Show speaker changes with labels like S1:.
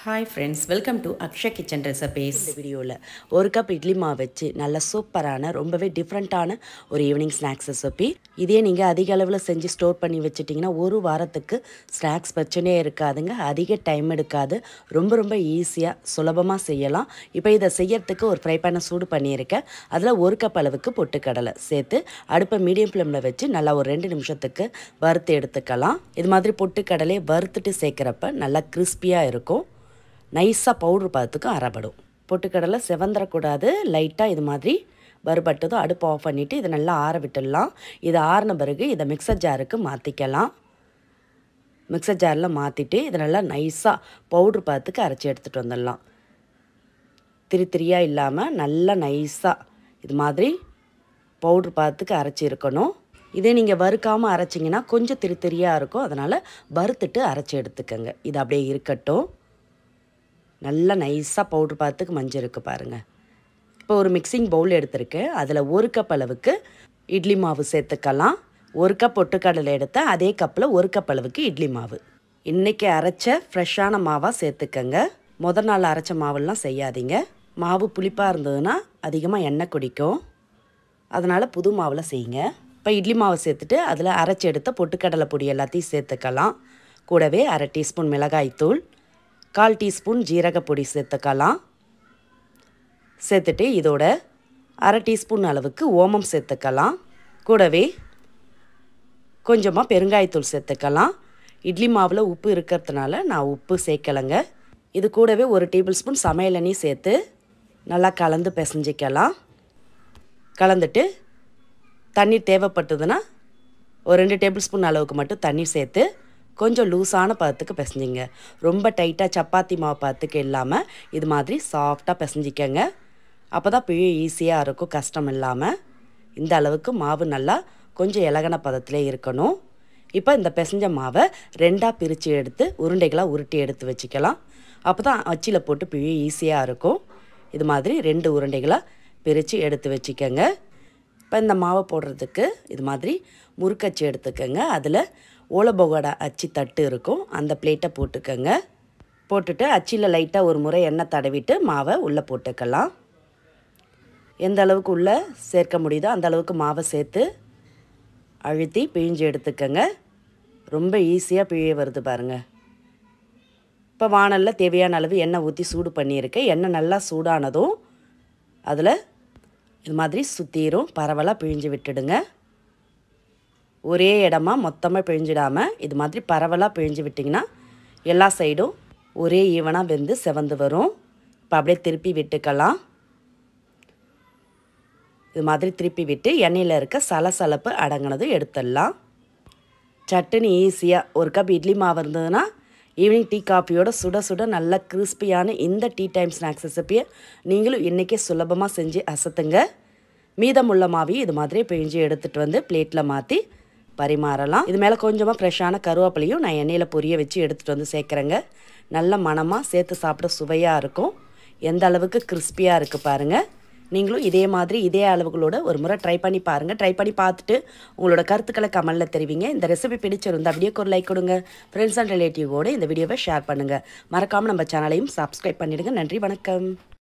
S1: Hi friends, welcome to Akshaya kitchen recipes.
S2: இந்த வீடியோவில் ஒரு கப் இட்லி மாவு வச்சு நல்ல சூப்பரான ரொம்பவே டிஃப்ரெண்ட்டான ஒரு ஈவினிங் ஸ்நாக்ஸ் ரெசிபி. இதே நீங்கள் அதிக அளவில் செஞ்சு ஸ்டோர் பண்ணி வச்சுட்டிங்கன்னா ஒரு வாரத்துக்கு ஸ்நாக்ஸ் பிரச்சனையே இருக்காதுங்க. அதிக டைம் எடுக்காது. ரொம்ப ரொம்ப ஈஸியாக சுலபமாக செய்யலாம். இப்போ இதை செய்யறதுக்கு ஒரு ஃப்ரை பேனை சூடு பண்ணியிருக்கேன். அதில் ஒரு கப் அளவுக்கு பொட்டுக்கடலை சேர்த்து அடுப்பை மீடியம் ஃப்ளேமில் வச்சு நல்லா ஒரு 2 நிமிஷத்துக்கு வறுத்து எடுத்துக்கலாம். இது மாதிரி பொட்டுக்கடலையை வறுத்துட்டு சேர்க்குறப்ப நல்லா கிறிஸ்பியாக இருக்கும். நைஸாக பவுட்ரு பார்த்துக்கும் அரைப்படும். பொட்டுக்கடலை செவந்துடக்கூடாது. லைட்டாக இது மாதிரி வறுபட்டதும் அடுப்பு ஆஃப் பண்ணிவிட்டு இதை நல்லா ஆற விட்டுடலாம். இது ஆறின பிறகு இதை மிக்சர் ஜாருக்கு மாற்றிக்கலாம். மிக்சர் ஜாரில் மாற்றிட்டு இதை நல்லா நைஸாக பவுட்ரு பார்த்துக்கு அரைச்சி எடுத்துகிட்டு வந்துடலாம். திரியாக இல்லாமல் நல்லா நைஸாக இது மாதிரி பவுட்ரு பார்த்துக்கு அரைச்சி இருக்கணும். இதே நீங்கள் வறுக்காமல் அரைச்சிங்கன்னா கொஞ்சம் திரியாக இருக்கும். அதனால் வறுத்துட்டு அரைச்சி எடுத்துக்கோங்க. இது அப்படியே இருக்கட்டும். நல்லா நைஸாக பவுட்ரு பார்த்துக்கு மஞ்சள் இருக்குது பாருங்கள். இப்போ ஒரு மிக்சிங் பவுல் எடுத்திருக்கேன். அதில் ஒரு கப் அளவுக்கு இட்லி மாவு சேர்த்துக்கலாம். ஒரு கப் பொட்டுக்கடலை எடுத்தால் அதே கப்பில் ஒரு கப் அளவுக்கு இட்லி மாவு. இன்றைக்கி அரைச்ச ஃப்ரெஷ்ஷான மாவாக சேர்த்துக்கங்க. முதல் நாள் அரைச்ச மாவெல்லாம் செய்யாதீங்க. மாவு புளிப்பாக இருந்ததுன்னா அதிகமாக எண்ணெய் குடிக்கும். அதனால் புது மாவில் செய்யுங்க. இப்போ இட்லி மாவு சேர்த்துட்டு அதில் அரைச்சி எடுத்த பொட்டுக்கடலை பொடி எல்லாத்தையும் சேர்த்துக்கலாம். கூடவே 1/2 டீஸ்பூன் மிளகாய்த்தூள், 1/4 டீஸ்பூன் ஜீரகப்பொடி சேர்த்துக்கலாம். சேர்த்துட்டு இதோட 1/2 டீஸ்பூன் அளவுக்கு ஓமம் சேர்த்துக்கலாம். கூடவே கொஞ்சமாக பெருங்காயத்தூள் சேர்த்துக்கலாம். இட்லி மாவில் உப்பு இருக்கிறதுனால நான் உப்பு சேர்க்கலைங்க. இது கூடவே 1 டேபிள் ஸ்பூன் சமையல் எண்ணெய் சேர்த்து நல்லா கலந்து பிசைஞ்சிக்கலாம். கலந்துட்டு தண்ணீர் தேவைப்பட்டதுன்னா ஒரு 2 டேபிள் ஸ்பூன் அளவுக்கு மட்டும் தண்ணி சேர்த்து கொஞ்சம் லூஸான பதத்துக்கு பிசைஞ்சிங்க. ரொம்ப டைட்டாக சப்பாத்தி மாவு பதத்துக்கு இல்லாமல் இது மாதிரி சாஃப்டாக பிசைஞ்சிக்கங்க. அப்போ தான் பிழை ஈஸியாக இருக்கும், கஷ்டம் இல்லாமல். இந்த அளவுக்கு மாவு நல்லா கொஞ்சம் இலகன பதத்திலே இருக்கணும். இப்போ இந்த பிசைஞ்ச மாவை 2ஆக பிரித்து எடுத்து உருண்டைகளாக உருட்டி எடுத்து வச்சுக்கலாம். அப்போ தான் அச்சில் போட்டு பிழை ஈஸியாக இருக்கும். இது மாதிரி 2 உருண்டைகளாக பிரித்து எடுத்து வச்சுக்கோங்க. இப்போ இந்த மாவை போடுறதுக்கு இது மாதிரி முறுக்கச்சி எடுத்துக்கோங்க. அதில் ஓலபோகோட அச்சு தட்டு இருக்கும், அந்த பிளேட்டை போட்டுக்கோங்க. போட்டுட்டு அச்சில் லைட்டாக ஒரு முறை எண்ணெய் தடவிட்டு மாவை உள்ளே போட்டுக்கலாம். எந்த அளவுக்கு உள்ளே சேர்க்க முடியுதோ அந்த அளவுக்கு மாவை சேர்த்து அழுத்தி பிழிஞ்சு எடுத்துக்கோங்க. ரொம்ப ஈஸியாக பிழிய வருது பாருங்கள். இப்போ வாணலில் தேவையான அளவு எண்ணெய் ஊற்றி சூடு பண்ணியிருக்கேன். எண்ணெய் நல்லா சூடானதும் அதில் இது மாதிரி சுற்றிரும் பரவலாக பிழிஞ்சு விட்டுடுங்க. ஒரே இடமா மொத்தமாக பிழிஞ்சிடாமல் இது மாதிரி பரவலாக பிழிஞ்சு விட்டிங்கன்னா எல்லா சைடும் ஒரே ஈவனாக வெந்து செவந்து வரும். இப்போ அப்படியே திருப்பி விட்டுக்கலாம். இது மாதிரி திருப்பி விட்டு எண்ணெயில் இருக்க சலசலப்பு அடங்கினதும் எடுத்துடலாம். சட்டுன்னு ஈஸியாக ஒரு கப் இட்லி மாவு இருந்ததுன்னா ஈவினிங் டீ காஃபியோட சுட சுட நல்ல கிறிஸ்பியான இந்த டீ டைம் ஸ்நாக்ஸ் ரெசிப்பியை நீங்களும் இன்றைக்கே சுலபமாக செஞ்சு அசத்துங்க. மீதமுள்ள மாவையும் இது மாதிரி பிழிஞ்சு எடுத்துகிட்டு வந்து பிளேட்டில் மாற்றி பரிமாறலாம். இது மேலே கொஞ்சமாக ஃப்ரெஷ்ஷான கருவேப்பிலையும் நான் எண்ணெயில் பொரிய வச்சு எடுத்துகிட்டு வந்து சேர்க்குறேங்க. நல்ல மணமாக சேர்த்து சாப்பிட சுவையாக இருக்கும். எந்த அளவுக்கு கிறிஸ்பியாக இருக்குது பாருங்கள். நீங்களும் இதே மாதிரி இதே அளவுகளோட ஒரு முறை ட்ரை பண்ணி பாருங்கள். ட்ரை பண்ணி பார்த்துட்டு உங்களோட கருத்துக்களை கமெண்டில் தெரிவிங்க. இந்த ரெசிபி பிடிச்சிருந்தா வீடியோக்கு ஒரு லைக் கொடுங்க. ஃப்ரெண்ட்ஸ் அண்ட் ரிலேட்டிவோடு இந்த வீடியோவை ஷேர் பண்ணுங்கள். மறக்காமல் நம்ம சேனலையும் சப்ஸ்கிரைப் பண்ணிவிடுங்க. நன்றி, வணக்கம்.